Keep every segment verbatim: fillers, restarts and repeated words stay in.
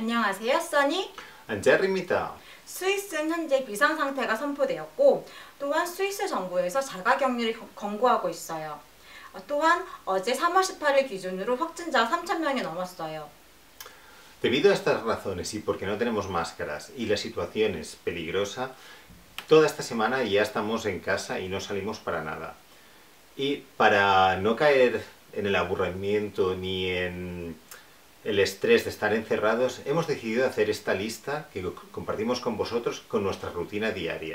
안녕하세요, 써니. 안젤입니다. 스위스는 현재 비상상태가 선포되었고 또한 스위스 정부에서 자가격리를 권고하고 있어요. 또한 어제 삼월 십팔일 기준으로 확진자가 삼천 명이 넘었어요. Debido a estas razones y porque no tenemos máscaras y la situación es peligrosa, toda esta semana ya estamos en casa y no salimos para nada. Y para no caer en el aburrimiento ni en el estrés de estar encerrados, hemos decidido hacer esta lista que compartimos con vosotros con nuestra rutina diaria.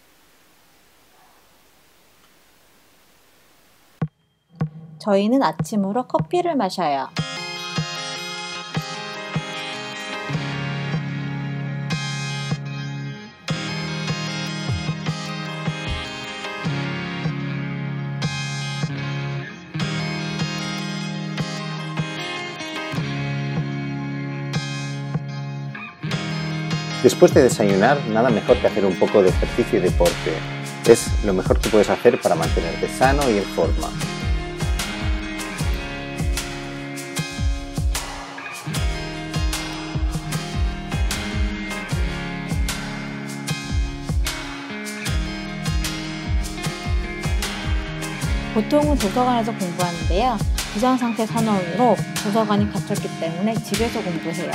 저희는 아침으로 커피를 마셔요. Después de desayunar, nada mejor que hacer un poco de ejercicio y deporte. Es lo mejor que puedes hacer para mantenerte sano y en forma. 보통은 도서관에서 공부하는데요. 비상상태 선언으로 도서관이 갇혔기 때문에 집에서 공부해요.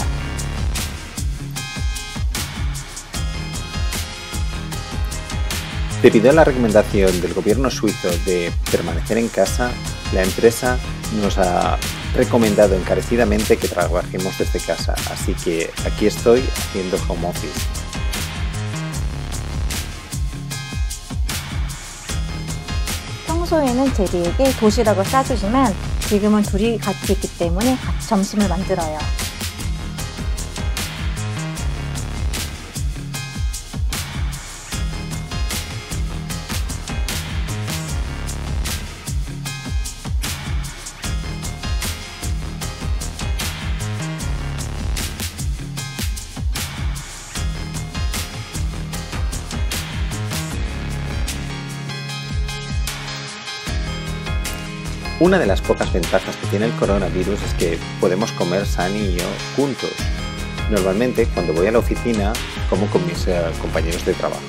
Debido a la recomendación del gobierno suizo de permanecer en casa, la empresa nos ha recomendado encarecidamente que trabajemos desde casa, así que aquí estoy haciendo home office. 평소에는 제리에게 도시락을 싸주지만 지금은 둘이 같이 있기 때문에 같이 점심을 만들어요. Una de las pocas ventajas que tiene el coronavirus es que podemos comer Sani y yo juntos. Normalmente, cuando voy a la oficina, como con mis eh, compañeros de trabajo.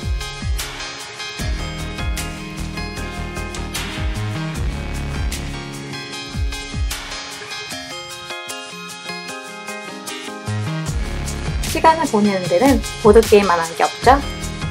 시간을 보내는 데는 보드게임만 한 게 없죠?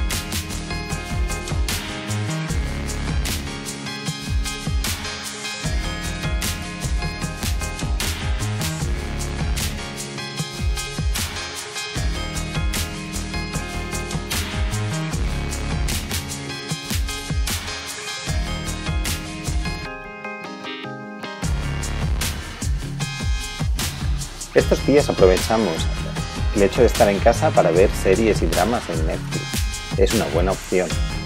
Estos días aprovechamos el hecho de estar en casa para ver series y dramas en Netflix. Es una buena opción.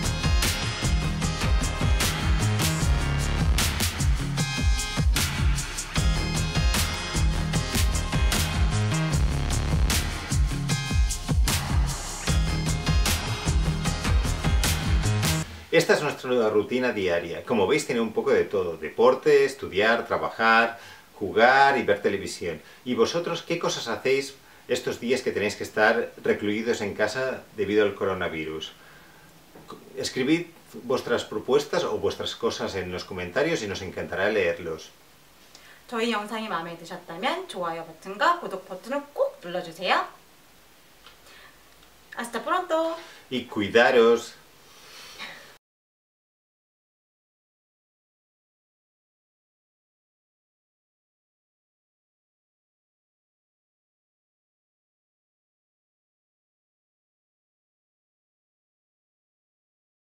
Esta es nuestra nueva rutina diaria. Como veis, tiene un poco de todo. Deporte, estudiar, trabajar, jugar y ver televisión. ¿Y vosotros qué cosas hacéis estos días que tenéis que estar recluidos en casa debido al coronavirus? Escribid vuestras propuestas o vuestras cosas en los comentarios y nos encantará leerlos. 저희 영상이 마음에 드셨다면 좋아요 버튼과 구독 버튼을 꼭 눌러주세요. Hasta pronto. Y cuidaros.